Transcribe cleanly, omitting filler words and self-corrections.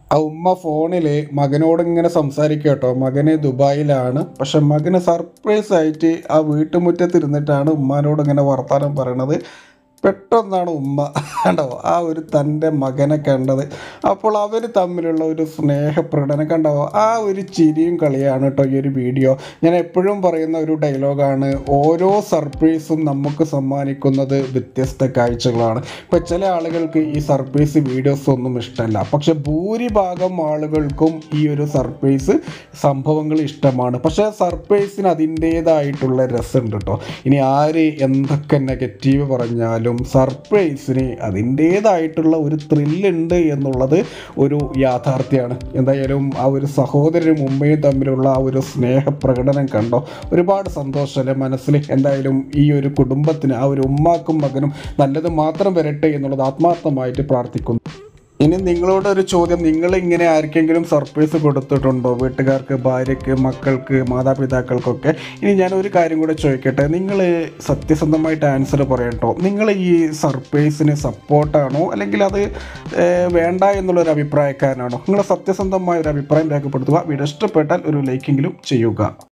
ആ ഉമ്മ ഫോണിൽ മകനോട് ഇങ്ങനെ സംസാരിക്കുക കേട്ടോ. മകന് ദുബായിലാണ്. പക്ഷെ മകന് സർപ്രൈസ് ആയിട്ട് ആ വീട്ടുമുറ്റത്തിരുന്നിട്ടാണ് ഉമ്മാനോട് ഇങ്ങനെ വർത്തമാനം പറയണത്. പെട്ടെന്നാണ് ഉമ്മ കണ്ടോ ആ ഒരു തൻ്റെ മകനെ കണ്ടത്. അപ്പോൾ അവർ തമ്മിലുള്ള ഒരു സ്നേഹപ്രകടനം കണ്ടോ. ആ ഒരു ചിരിയും കളിയാണ് കേട്ടോ ഈ ഒരു വീഡിയോ. ഞാൻ എപ്പോഴും പറയുന്ന ഒരു ഡയലോഗാണ്, ഓരോ സർപ്രൈസും നമുക്ക് സമ്മാനിക്കുന്നത് വ്യത്യസ്ത കാഴ്ചകളാണ്. ഇപ്പോൾ ചില ആളുകൾക്ക് ഈ സർപ്രൈസ് വീഡിയോസ് ഒന്നും ഇഷ്ടമല്ല, പക്ഷെ ഭൂരിഭാഗം ആളുകൾക്കും ഈ ഒരു സർപ്രൈസ് സംഭവങ്ങൾ ഇഷ്ടമാണ്. പക്ഷേ സർപ്രൈസിന് അതിൻ്റേതായിട്ടുള്ള രസമുണ്ട് കേട്ടോ. ഇനി ആര് എന്തൊക്കെ നെഗറ്റീവ് പറഞ്ഞാലും സർപ്രൈസിന് അതിൻ്റേതായിട്ടുള്ള ഒരു ത്രില്ലുണ്ട് എന്നുള്ളത് ഒരു യാഥാർത്ഥ്യമാണ്. എന്തായാലും ആ ഒരു സഹോദരനും ഉമ്മയും തമ്മിലുള്ള ആ ഒരു സ്നേഹപ്രകടനം കണ്ടോ, ഒരുപാട് സന്തോഷമല്ലേ മനസ്സിൽ. എന്തായാലും ഈ ഒരു കുടുംബത്തിന്, ആ ഒരു ഉമ്മാക്കും മകനും നല്ലത് മാത്രം വരട്ടെ എന്നുള്ളത് ആത്മാർത്ഥമായിട്ട് പ്രാർത്ഥിക്കുന്നു. ഇനി നിങ്ങളോടൊരു ചോദ്യം, നിങ്ങളിങ്ങനെ ആർക്കെങ്കിലും സർപ്രൈസ് കൊടുത്തിട്ടുണ്ടോ? വീട്ടുകാർക്ക്, ഭാര്യയ്ക്ക്, മക്കൾക്ക്, മാതാപിതാക്കൾക്കൊക്കെ. ഇനി ഞാനൊരു കാര്യം കൂടെ ചോദിക്കട്ടെ, നിങ്ങൾ സത്യസന്ധമായിട്ട് ആൻസർ പറയട്ടോ. നിങ്ങൾ ഈ സർപ്രൈസിന് സപ്പോർട്ടാണോ അല്ലെങ്കിൽ അത് വേണ്ട എന്നുള്ളൊരു അഭിപ്രായക്കാരനാണോ? നിങ്ങൾ സത്യസന്ധമായ ഒരു അഭിപ്രായം രേഖപ്പെടുത്തുക. വീഡിയോ ഇഷ്ടപ്പെട്ടാൽ ഒരു ലൈക്കെങ്കിലും ചെയ്യുക.